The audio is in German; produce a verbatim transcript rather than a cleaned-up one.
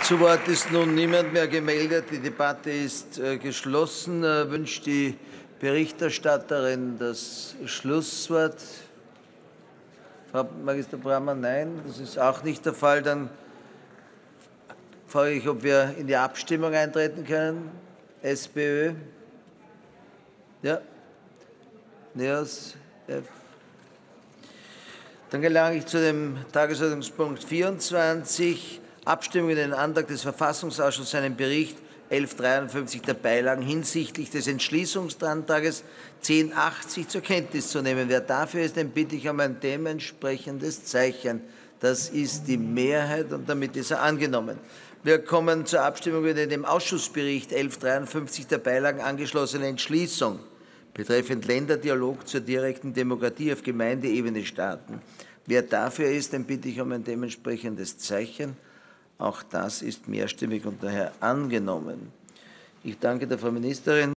Zu Wort ist nun niemand mehr gemeldet. Die Debatte ist äh, geschlossen. Äh, wünscht die Berichterstatterin das Schlusswort? Frau Magister Brammer, nein, das ist auch nicht der Fall. Dann frage ich, ob wir in die Abstimmung eintreten können. SPÖ? Ja? NEOS? F? Dann gelange ich zu dem Tagesordnungspunkt vierundzwanzig. Abstimmung über den Antrag des Verfassungsausschusses, seinen Bericht elfhundertdreiundfünfzig der Beilagen hinsichtlich des Entschließungsantrags zehnhundertachtzig zur Kenntnis zu nehmen. Wer dafür ist, den bitte ich um ein dementsprechendes Zeichen. Das ist die Mehrheit, und damit ist er angenommen. Wir kommen zur Abstimmung über den dem Ausschussbericht elfhundertdreiundfünfzig der Beilagen angeschlossene Entschließung betreffend Länderdialog zur direkten Demokratie auf Gemeindeebene starten. Wer dafür ist, den bitte ich um ein dementsprechendes Zeichen. Auch das ist mehrstimmig und daher angenommen. Ich danke der Frau Ministerin.